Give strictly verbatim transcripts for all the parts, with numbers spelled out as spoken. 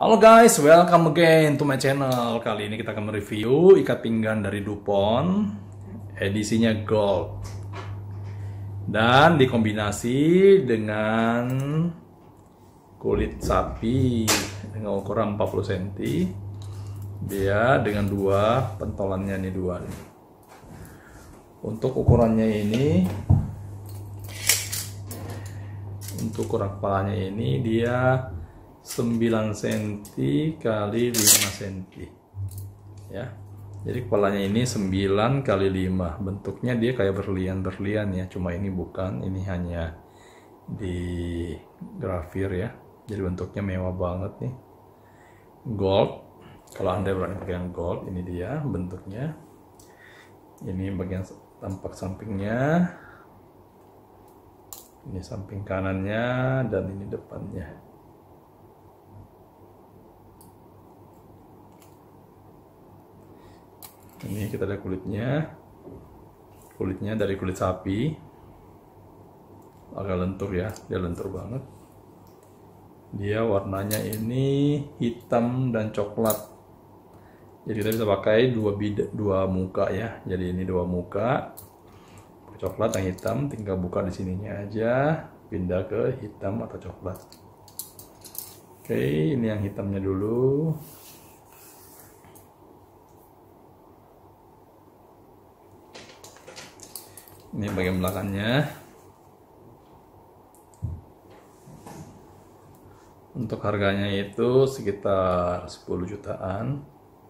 Halo guys, welcome again to my channel. Kali ini kita akan mereview ikat pinggang dari Dupont, edisinya gold, dan dikombinasi dengan kulit sapi dengan ukuran empat puluh sentimeter. Dia dengan dua pentolannya nih, dua nih. Untuk ukurannya ini, untuk ukuran kepalanya ini dia sembilan sentimeter kali lima sentimeter ya. Jadi kepalanya ini sembilan kali lima. Bentuknya dia kayak berlian-berlian ya, cuma ini bukan, ini hanya di grafir ya. Jadi bentuknya mewah banget nih. Gold. Kalau Anda berani pakai yang gold, ini dia bentuknya. Ini bagian tampak sampingnya. Ini samping kanannya dan ini depannya. Ini kita lihat kulitnya, kulitnya dari kulit sapi, agak lentur ya, dia lentur banget. Dia warnanya ini hitam dan coklat. Jadi kita bisa pakai dua bida, dua muka ya. Jadi ini dua muka, coklat yang hitam, tinggal buka di sininya aja, pindah ke hitam atau coklat. Oke, ini yang hitamnya dulu. Ini bagian belakangnya. Untuk harganya itu sekitar sepuluh jutaan.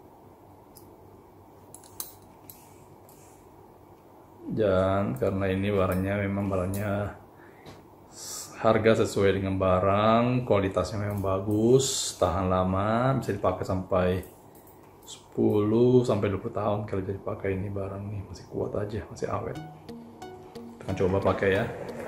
Dan karena ini barangnya memang barangnya harga sesuai dengan barang, kualitasnya memang bagus, tahan lama, bisa dipakai sampai sepuluh sampai dua puluh tahun kalau jadi pakai ini barang nih, masih kuat aja, masih awet. Kita akan coba pakai ya.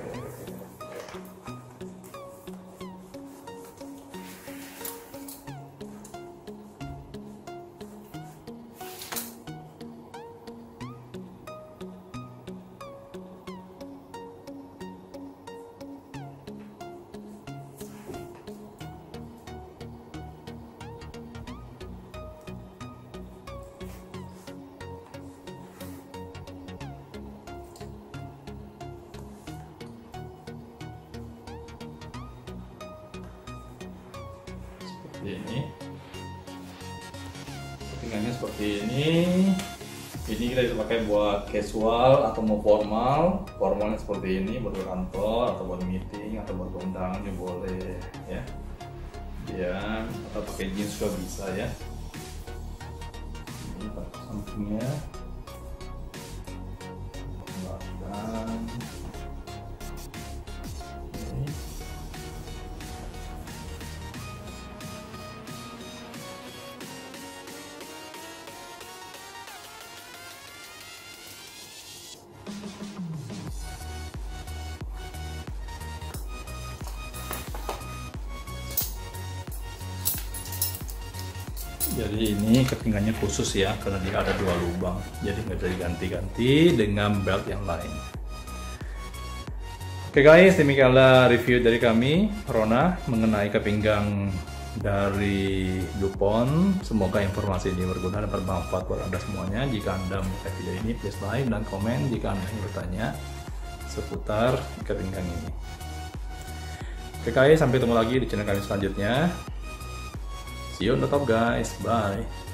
Ini settingannya seperti ini. Ini kita bisa pakai buat casual atau mau formal. Formalnya seperti ini buat kantor atau buat meeting atau buat undangan juga boleh ya. Ya, atau pakai jeans juga bisa ya. Ini pakai sampingnya. Belakang. Jadi ini kepingannya khusus ya, karena dia ada dua lubang, jadi nggak bisa diganti-ganti dengan belt yang lain. Oke guys, demikianlah review dari kami, Rona, mengenai kepinggang dari Dupont. Semoga informasi ini berguna dan bermanfaat buat Anda semuanya. Jika Anda menyukai video ini, please like dan komen jika Anda ingin bertanya seputar ikat pinggang ini. Oke guys, sampai ketemu lagi di channel kami selanjutnya. See you on the top guys, bye.